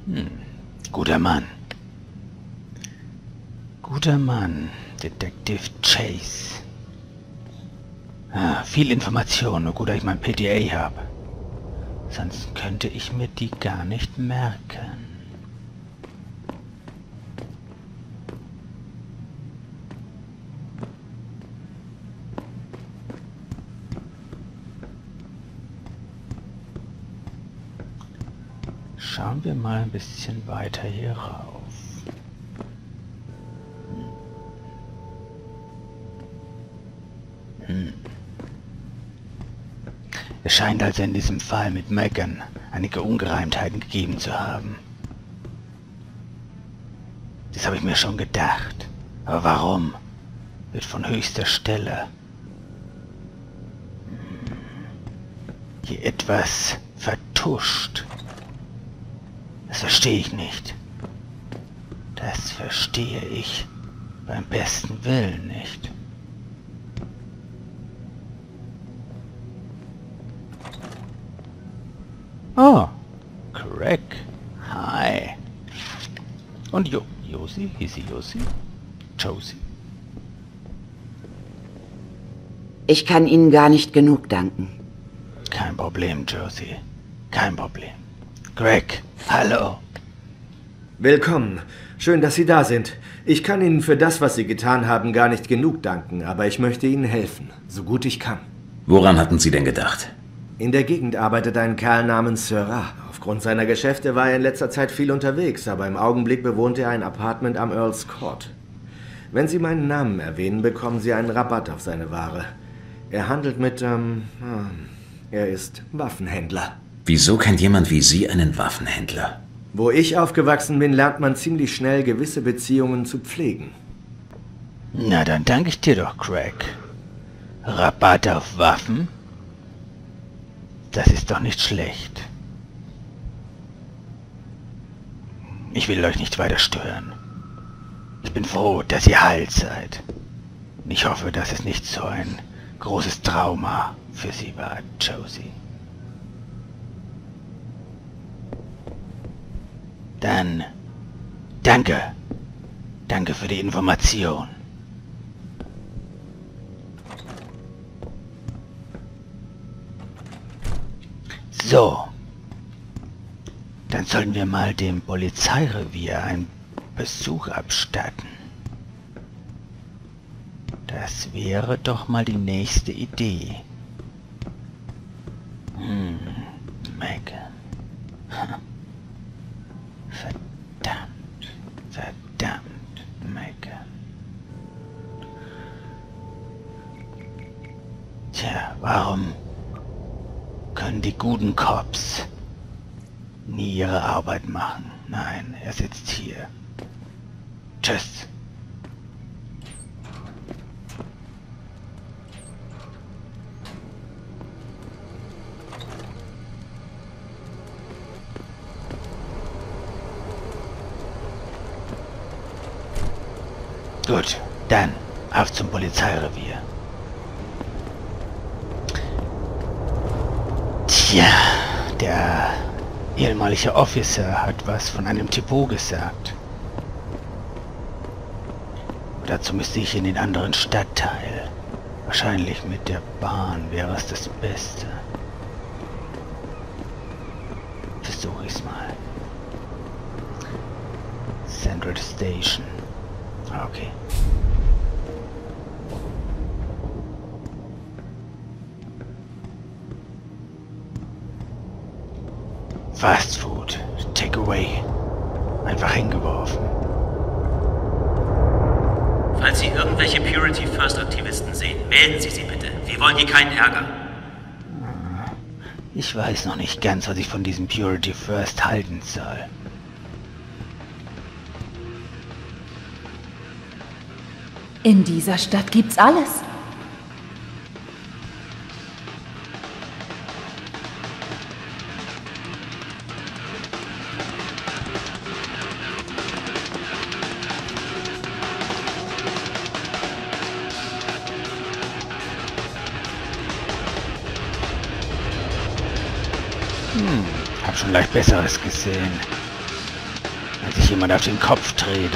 Guter Mann. Guter Mann, Detective Chase. Viel Information, nur gut, dass ich mein PDA habe. Sonst könnte ich mir die gar nicht merken. Schauen wir mal ein bisschen weiter hier rauf. Es scheint also in diesem Fall mit Megan einige Ungereimtheiten gegeben zu haben. Das habe ich mir schon gedacht. Aber warum? Wird von höchster Stelle hier etwas vertuscht. Das verstehe ich nicht. Das verstehe ich beim besten Willen nicht. Oh, Craig. Hi. Und Josie? Hieß sie Josie? Josie? Ich kann Ihnen gar nicht genug danken. Kein Problem, Josie. Kein Problem. Greg, hallo. Willkommen. Schön, dass Sie da sind. Ich kann Ihnen für das, was Sie getan haben, gar nicht genug danken, aber ich möchte Ihnen helfen, so gut ich kann. Woran hatten Sie denn gedacht? In der Gegend arbeitet ein Kerl namens Seurat. Aufgrund seiner Geschäfte war er in letzter Zeit viel unterwegs, aber im Augenblick bewohnt er ein Apartment am Earl's Court. Wenn Sie meinen Namen erwähnen, bekommen Sie einen Rabatt auf seine Ware. Er handelt mit, er ist Waffenhändler. Wieso kennt jemand wie Sie einen Waffenhändler? Wo ich aufgewachsen bin, lernt man ziemlich schnell, gewisse Beziehungen zu pflegen. Na, dann danke ich dir doch, Craig. Rabatt auf Waffen? Das ist doch nicht schlecht. Ich will euch nicht weiter stören. Ich bin froh, dass ihr heil seid. Und ich hoffe, dass es nicht so ein großes Trauma für sie war, Josie. Dann, danke. Danke für die Information. So. Dann sollten wir mal dem Polizeirevier einen Besuch abstatten. Das wäre doch mal die nächste Idee. Megan. Verdammt, Megan. Tja, warum können die guten Cops nie ihre Arbeit machen? Nein, er sitzt hier. Tschüss. Gut, dann auf zum Polizeirevier. Tja, der ehemalige Officer hat was von einem Depot gesagt. Dazu müsste ich in den anderen Stadtteil. Wahrscheinlich mit der Bahn wäre es das Beste. Versuche ich's mal. Central Station. Okay. Fast Food. Takeaway. Einfach hingeworfen. Falls Sie irgendwelche Purity First Aktivisten sehen, melden Sie sie bitte. Wir wollen hier keinen Ärger. Ich weiß noch nicht ganz, was ich von diesem Purity First halten soll. In dieser Stadt gibt's alles. Hab schon leicht Besseres gesehen. Als ich jemand auf den Kopf trete.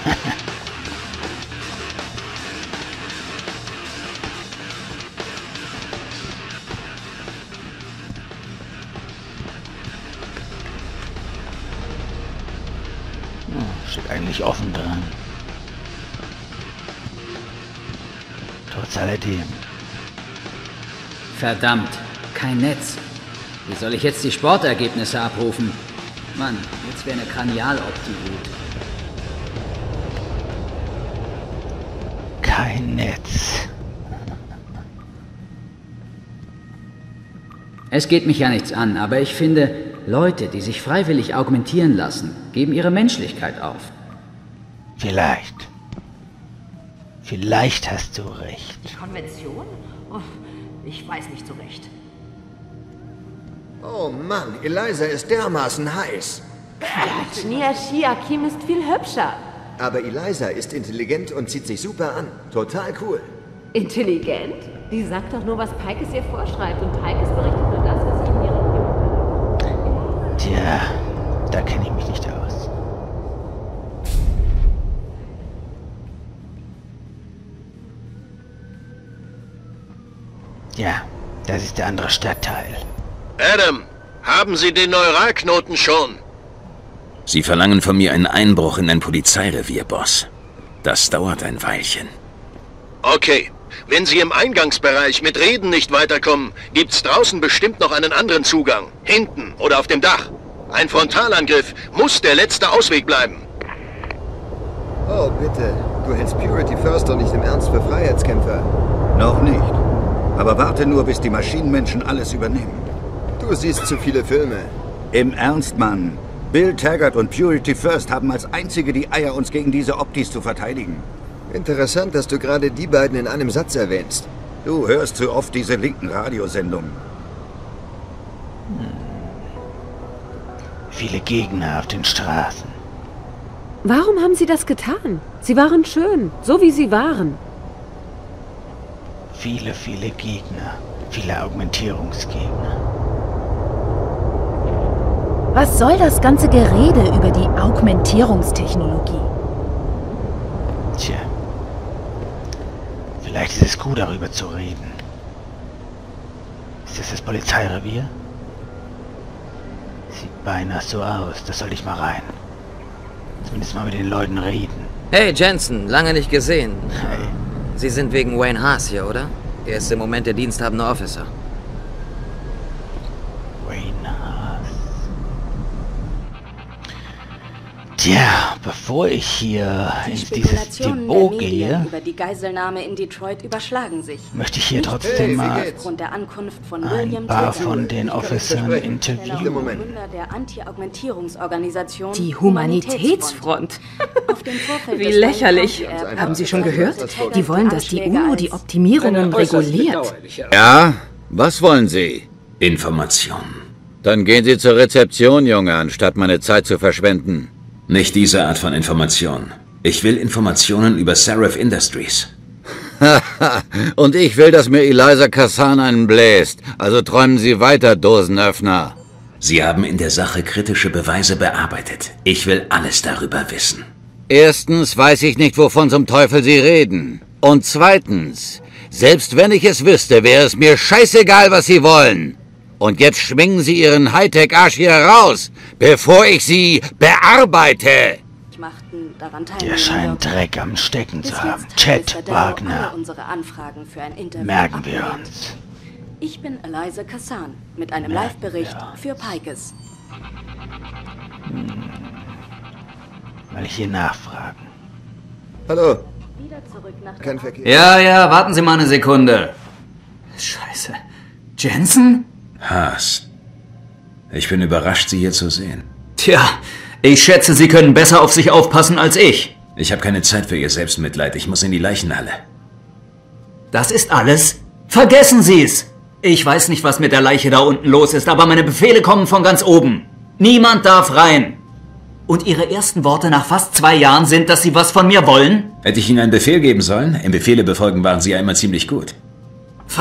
Steht eigentlich offen dran. Trotz alledem. Verdammt, kein Netz. Wie soll ich jetzt die Sportergebnisse abrufen? Mann, jetzt wäre eine Kranialoptie gut. Kein Netz. Es geht mich ja nichts an, aber ich finde, Leute, die sich freiwillig augmentieren lassen, geben ihre Menschlichkeit auf. Vielleicht. Vielleicht hast du recht. Die Konvention? Oh, ich weiß nicht so recht. Oh Mann, Eliza ist dermaßen heiß. Nia Akim ist viel hübscher. Aber Eliza ist intelligent und zieht sich super an. Total cool. Intelligent? Die sagt doch nur, was Pike es ihr vorschreibt. Und Pike berichtet nur das, was sie in ihrer Region. Tja, da kenne ich mich nicht aus. Ja, das ist der andere Stadtteil. Adam, haben Sie den Neuralknoten schon? Sie verlangen von mir einen Einbruch in ein Polizeirevier, Boss. Das dauert ein Weilchen. Okay. Wenn Sie im Eingangsbereich mit Reden nicht weiterkommen, gibt's draußen bestimmt noch einen anderen Zugang. Hinten oder auf dem Dach. Ein Frontalangriff muss der letzte Ausweg bleiben. Oh, bitte. Du hältst Purity First doch nicht im Ernst für Freiheitskämpfer. Noch nicht. Aber warte nur, bis die Maschinenmenschen alles übernehmen. Du siehst zu viele Filme. Im Ernst, Mann. Bill Taggart und Purity First haben als einzige die Eier, uns gegen diese Optis zu verteidigen. Interessant, dass du gerade die beiden in einem Satz erwähnst. Du hörst zu oft diese linken Radiosendungen. Viele Gegner auf den Straßen. Warum haben sie das getan? Sie waren schön, so wie sie waren. Viele Gegner. Viele Augmentierungsgegner. Was soll das ganze Gerede über die Augmentierungstechnologie? Tja. Vielleicht ist es gut, darüber zu reden. Ist das das Polizeirevier? Sieht beinahe so aus. Da soll ich mal rein. Zumindest mal mit den Leuten reden. Hey Jensen, lange nicht gesehen. Hey. Sie sind wegen Wayne Haas hier, oder? Er ist im Moment der diensthabende Officer. Wayne Haas. Tja, bevor ich hier in dieses Depot gehe, über die Geiselnahme in Detroit überschlagen sich. möchte ich hier trotzdem mal Aufgrund der Ankunft von ein William paar Taggart, von den Officern interviewen. Gründer der Anti-Augmentierungsorganisation Die Humanitätsfront. Auf dem Vorfeld Wie des lächerlich. Weinkampf- Haben Sie schon gehört? Die wollen, dass die UNO die Optimierungen reguliert. Ja? Was wollen Sie? Informationen. Dann gehen Sie zur Rezeption, Junge, anstatt meine Zeit zu verschwenden. Nicht diese Art von Information. Ich will Informationen über Seraph Industries. Und ich will, dass mir Eliza Kassan einen bläst. Also träumen Sie weiter, Dosenöffner. Sie haben in der Sache kritische Beweise bearbeitet. Ich will alles darüber wissen. Erstens weiß ich nicht, wovon zum Teufel Sie reden. Und zweitens, selbst wenn ich es wüsste, wäre es mir scheißegal, was Sie wollen. Und jetzt schwingen Sie Ihren Hightech-Arsch hier raus, bevor ich Sie bearbeite. machten daran Der teilnehmen. scheint Dreck am Stecken Bis zu jetzt haben. hat Chet Mr. Darrow Wagner. alle unsere Anfragen für ein Interview Merken wir abgelehnt. uns. Ich bin Eliza Kassan mit einem Merken Live-Bericht wir für Pikes. Weil ich hier nachfragen. Hallo. Wieder zurück nach Kein Verkehr. Ja, warten Sie mal eine Sekunde. Scheiße. Jensen? Haas. Ich bin überrascht, Sie hier zu sehen. Tja, ich schätze, Sie können besser auf sich aufpassen als ich. Ich habe keine Zeit für Ihr Selbstmitleid. Ich muss in die Leichenhalle. Das ist alles? Vergessen Sie es! Ich weiß nicht, was mit der Leiche da unten los ist, aber meine Befehle kommen von ganz oben. Niemand darf rein. Und Ihre ersten Worte nach fast 2 Jahren sind, dass Sie was von mir wollen? Hätte ich Ihnen einen Befehl geben sollen? Im Befehle befolgen waren Sie ja immer ziemlich gut.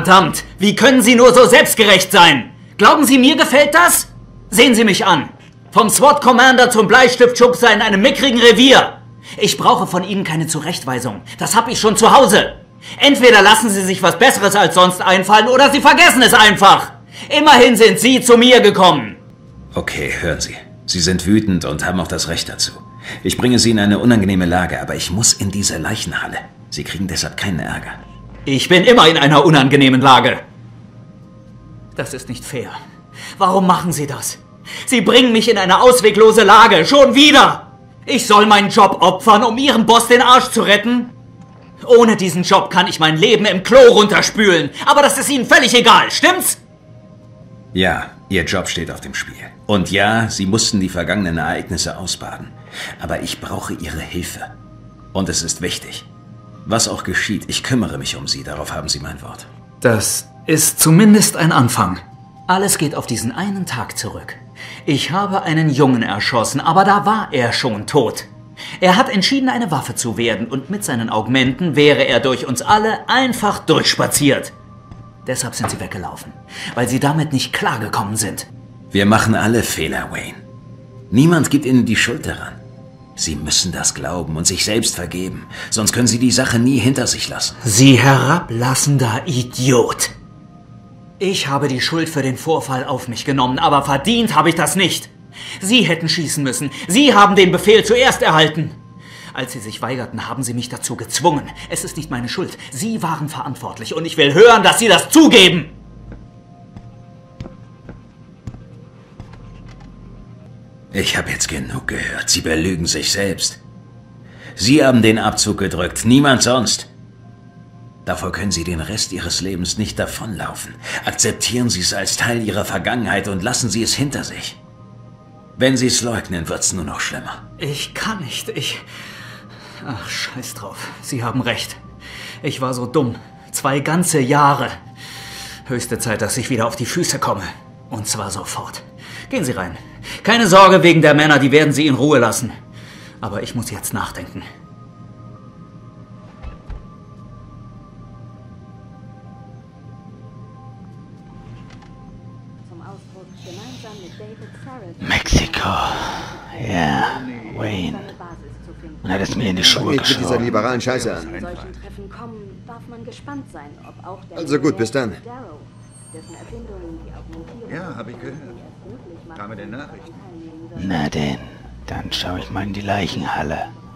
Verdammt, wie können Sie nur so selbstgerecht sein? Glauben Sie, mir gefällt das? Sehen Sie mich an. Vom SWAT-Commander zum Bleistiftschubser in einem mickrigen Revier. Ich brauche von Ihnen keine Zurechtweisung. Das habe ich schon zu Hause. Entweder lassen Sie sich was Besseres als sonst einfallen oder Sie vergessen es einfach. Immerhin sind Sie zu mir gekommen. Okay, hören Sie. Sie sind wütend und haben auch das Recht dazu. Ich bringe Sie in eine unangenehme Lage, aber ich muss in diese Leichenhalle. Sie kriegen deshalb keinen Ärger. Ich bin immer in einer unangenehmen Lage. Das ist nicht fair. Warum machen Sie das? Sie bringen mich in eine ausweglose Lage. Schon wieder! Ich soll meinen Job opfern, um Ihrem Boss den Arsch zu retten? Ohne diesen Job kann ich mein Leben im Klo runterspülen. Aber das ist Ihnen völlig egal, stimmt's? Ja, Ihr Job steht auf dem Spiel. Und ja, Sie mussten die vergangenen Ereignisse ausbaden. Aber ich brauche Ihre Hilfe. Und es ist wichtig. Was auch geschieht, ich kümmere mich um Sie. Darauf haben Sie mein Wort. Das ist zumindest ein Anfang. Alles geht auf diesen einen Tag zurück. Ich habe einen Jungen erschossen, aber da war er schon tot. Er hat entschieden, eine Waffe zu werden und mit seinen Augmenten wäre er durch uns alle einfach durchspaziert. Deshalb sind sie weggelaufen, weil sie damit nicht klargekommen sind. Wir machen alle Fehler, Wayne. Niemand gibt Ihnen die Schuld daran. Sie müssen das glauben und sich selbst vergeben, sonst können Sie die Sache nie hinter sich lassen. Sie herablassender Idiot! Ich habe die Schuld für den Vorfall auf mich genommen, aber verdient habe ich das nicht. Sie hätten schießen müssen. Sie haben den Befehl zuerst erhalten. Als Sie sich weigerten, haben Sie mich dazu gezwungen. Es ist nicht meine Schuld. Sie waren verantwortlich und ich will hören, dass Sie das zugeben. Ich habe jetzt genug gehört. Sie belügen sich selbst. Sie haben den Abzug gedrückt, niemand sonst. Davor können Sie den Rest Ihres Lebens nicht davonlaufen. Akzeptieren Sie es als Teil Ihrer Vergangenheit und lassen Sie es hinter sich. Wenn Sie es leugnen, wird es nur noch schlimmer. Ich kann nicht, Ach, scheiß drauf. Sie haben recht. Ich war so dumm. 2 ganze Jahre. Höchste Zeit, dass ich wieder auf die Füße komme. Und zwar sofort. Gehen Sie rein. Keine Sorge wegen der Männer, die werden Sie in Ruhe lassen. Aber ich muss jetzt nachdenken. Mexiko. Ja, Wayne. Man hat es mir in die Schuhe Mit dieser geschoben. liberalen Scheiße an. Also gut, bis dann. Ja, habe ich gehört. Kam in den Nachrichten. Na denn, dann schaue ich mal in die Leichenhalle.